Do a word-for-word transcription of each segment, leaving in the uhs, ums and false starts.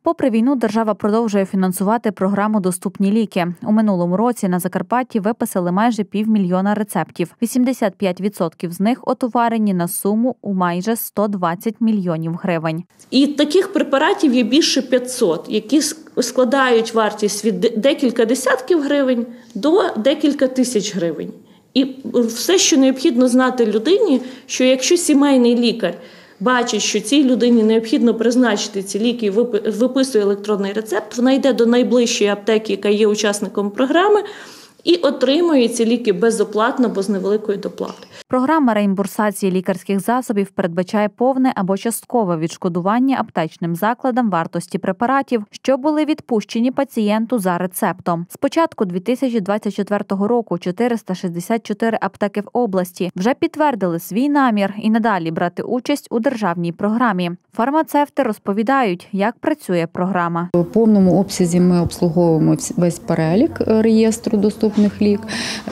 Попри війну, держава продовжує фінансувати програму «Доступні ліки». У минулому році на Закарпатті виписали майже півмільйона рецептів. вісімдесят п'ять відсотків з них отоварені на суму у майже сто двадцять мільйонів гривень. І таких препаратів є більше п'ятсот, які складають вартість від декілька десятків гривень до декілька тисяч гривень. І все, що необхідно знати людині, що якщо сімейний лікар бачить, що цій людині необхідно призначити ці ліки і виписує електронний рецепт, вона йде до найближчої аптеки, яка є учасником програми, і отримує ці ліки безоплатно або з невеликою доплатою. Програма реімбурсації лікарських засобів передбачає повне або часткове відшкодування аптечним закладам вартості препаратів, що були відпущені пацієнту за рецептом. З початку дві тисячі двадцять четвертого року чотириста шістдесят чотири аптеки в області вже підтвердили свій намір і надалі брати участь у державній програмі. Фармацевти розповідають, як працює програма. У повному обсязі ми обслуговуємо весь перелік реєстру доступних лік.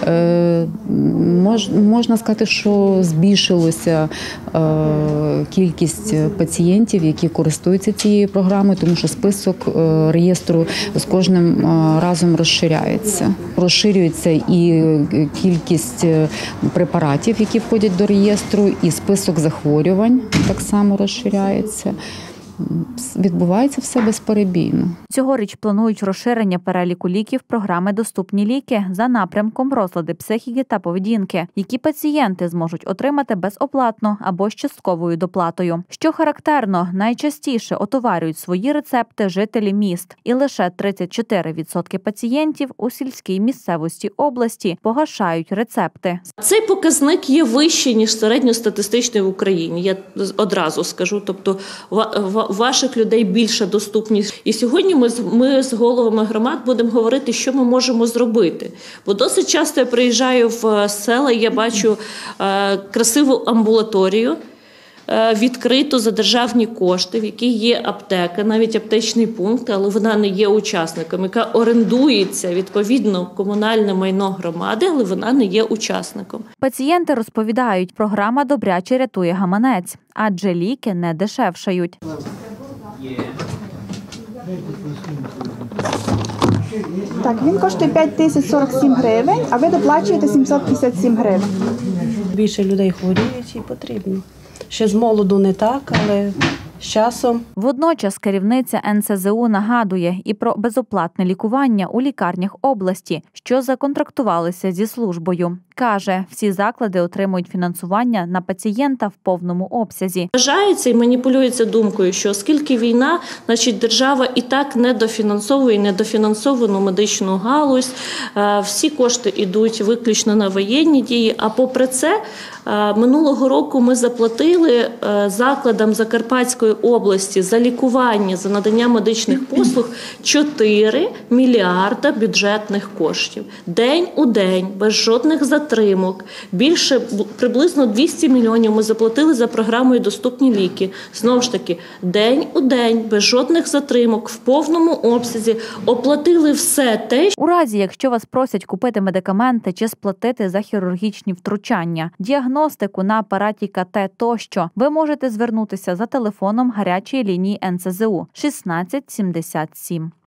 Можна сказати, що збільшилася кількість пацієнтів, які користуються цією програмою, тому що список реєстру з кожним разом розширяється. Розширюється і кількість препаратів, які входять до реєстру, і список захворювань так само розширяється. Відбувається все безперебійно. Цьогоріч планують розширення переліку ліків програми «Доступні ліки» за напрямком розлади психіки та поведінки, які пацієнти зможуть отримати безоплатно або з частковою доплатою. Що характерно, найчастіше отоварюють свої рецепти жителі міст, і лише тридцять чотири відсотки пацієнтів у сільській місцевості області погашають рецепти. Цей показник є вищий, ніж середньостатистичний в Україні, я одразу скажу. Тобто у ваших людей більша доступність. І сьогодні ми, ми з головами громад будемо говорити, що ми можемо зробити. Бо досить часто я приїжджаю в села, і я бачу е, красиву амбулаторію, е, відкриту за державні кошти, в якій є аптека, навіть аптечний пункт, але вона не є учасником, яка орендується, відповідно, комунальне майно громади, але вона не є учасником. Пацієнти розповідають, програма добряче рятує гаманець, адже ліки не дешевшають. Так, він коштує п'ять тисяч сорок сім гривень, а ви доплачуєте сімсот п'ятдесят сім гривень. Більше людей хворіють і потрібно. Ще з молоду не так, але з часом. Водночас керівниця ен ес зе у нагадує і про безоплатне лікування у лікарнях області, що законтрактувалися зі службою. Каже, всі заклади отримують фінансування на пацієнта в повному обсязі. Вважається і маніпулюється думкою, що оскільки війна, значить держава і так недофінансовує недофінансовану медичну галузь, всі кошти йдуть виключно на воєнні дії, а попри це минулого року ми заплатили закладам Закарпатської області за лікування, за надання медичних послуг чотири мільярда бюджетних коштів. День у день, без жодних затримок. Більше, приблизно двісті мільйонів ми заплатили за програмою «Доступні ліки». Знову ж таки, день у день, без жодних затримок, в повному обсязі оплатили все те. У разі, якщо вас просять купити медикаменти чи сплатити за хірургічні втручання, діагностику на апараті ка те тощо, ви можете звернутися за телефоном гарячої лінії ен ес зе у шістнадцять сімдесят сім.